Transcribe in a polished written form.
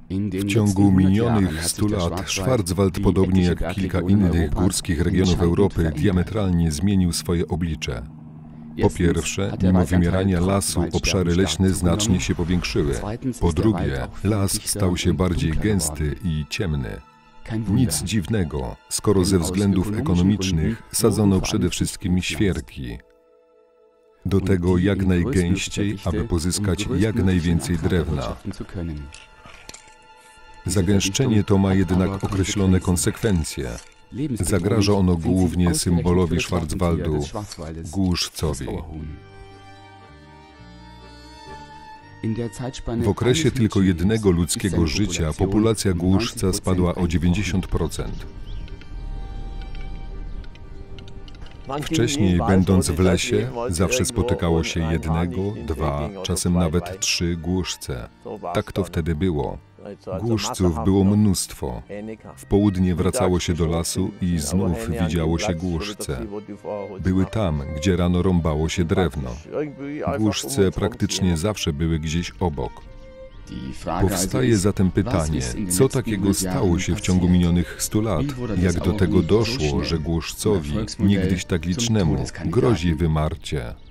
W ciągu minionych 100 lat Schwarzwald, podobnie jak kilka innych górskich regionów Europy, diametralnie zmienił swoje oblicze. Po pierwsze, mimo wymierania lasu, obszary leśne znacznie się powiększyły. Po drugie, las stał się bardziej gęsty i ciemny. Nic dziwnego, skoro ze względów ekonomicznych sadzono przede wszystkim świerki. Do tego jak najgęściej, aby pozyskać jak najwięcej drewna. Zagęszczenie to ma jednak określone konsekwencje. Zagraża ono głównie symbolowi Schwarzwaldu, głuszcowi. W okresie tylko jednego ludzkiego życia populacja głuszca spadła o 90%. Wcześniej, będąc w lesie, zawsze spotykało się jednego, dwa, czasem nawet 3 głuszce. Tak to wtedy było. Głuszców było mnóstwo. W południe wracało się do lasu i znów widziało się głuszce. Były tam, gdzie rano rąbało się drewno. Głuszce praktycznie zawsze były gdzieś obok. Powstaje zatem pytanie, co takiego stało się w ciągu minionych 100 lat? Jak do tego doszło, że głuszcowi, niegdyś tak licznemu, grozi wymarcie?